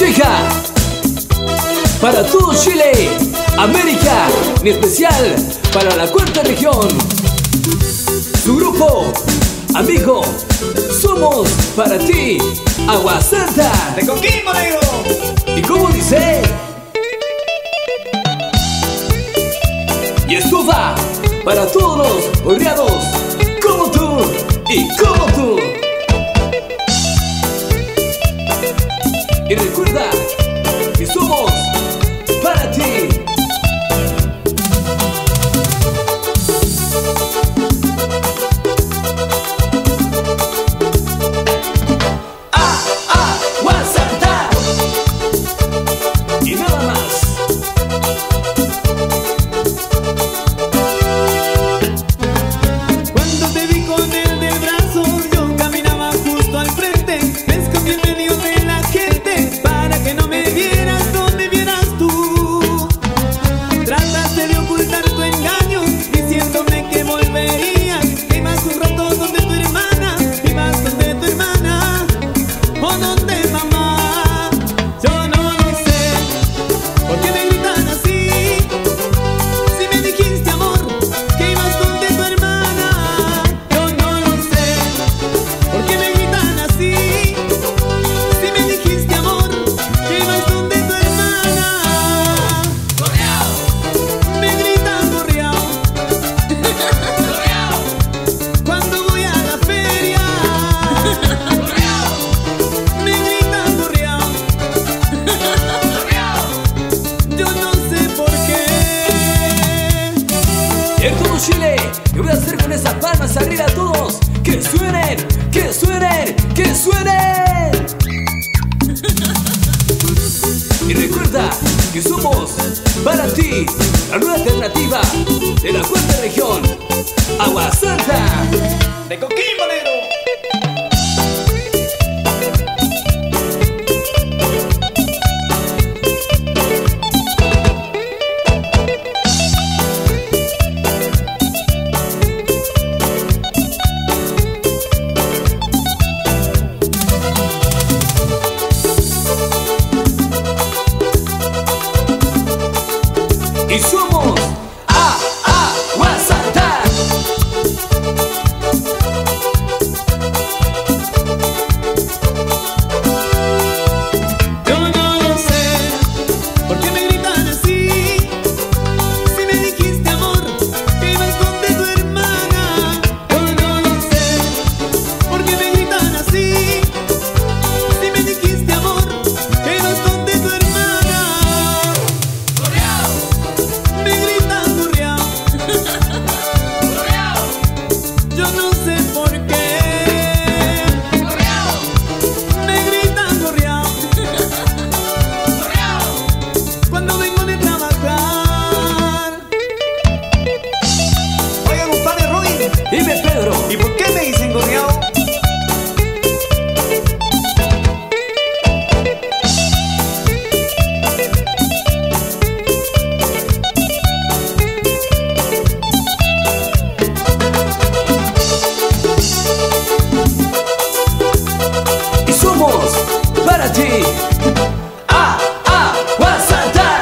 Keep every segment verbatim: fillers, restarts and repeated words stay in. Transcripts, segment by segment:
Cheja, para todo Chile, América, en especial para la cuarta región. Su grupo, amigo, somos para ti, Agua Santa de Coquimbo, negro. ¿Y cómo dice? Y esto va para todos los odiados como tú y como tú. Y recuerda que somos para ti. Ah, ah, Agua Santa. Y nada más. Cuando te vi con él del brazo, yo caminaba justo al frente. Me escondí en medio de la gente para que no me vieras donde vieras tú. Trataste de ocultar tu engaño, diciéndome que volverías. Que ibas un rato donde tu hermana, ibas donde tu hermana o donde mamá. Yo no lo sé, ¿por qué me gritan así? Si me dijiste, amor, que ibas donde tu hermana. Yo no lo sé, ¿por qué me gritan así? Si me dijiste, amor, que ibas donde tu hermana. Gorreao, me gritan gorreao. Gorreao, cuando voy a la feria. Gorreao, me gritan gorreao. Gorreao, yo no sé por qué. Y en todo Chile, ¿qué voy a hacer con esas palmas arriba a todos? ¡Que suenen! ¡Que suenen! ¡Que suenen! Y recuerda que somos para ti la nueva alternativa de la cuarta región, Agua Santa De Coquimbo, negro. y somos a Agua Santa. Yo no lo sé, ¿por qué me gritan así? Si me dijiste, amor, que ibas donde tu hermana. Yo no lo sé, ¿por qué me gritan así? Si me dijiste, amor, que ibas donde tu hermana. Gorreao, me gritan gorreao. Gorreao, yo no sé por qué. Gorreao, me gritan gorreao. Gorreao, cuando vengo de trabajar. Oigan, compadre Roy, Dime, Pedro. ¿y por qué me dicen gorreao? Y somos para ti a Agua Santa.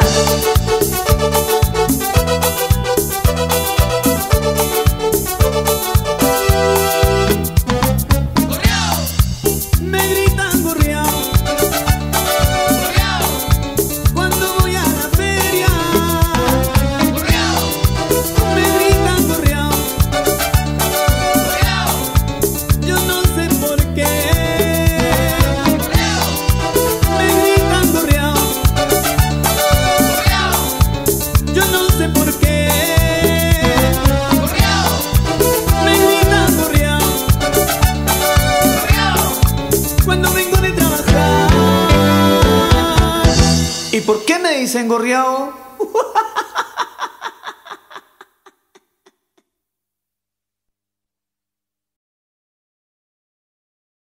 Gorreao, me gritan gorreao. Gorreao, cuando voy a la feria. Gorreao, me gritan gorreao. Gorreao, yo no sé por qué. Gorreao, me gritan gorreao. Gorreao, yo no sé por qué. Gorreao, me gritan gorreao. Gorreao, cuando vengo de trabajar. ¿Y por qué me dicen gorreao?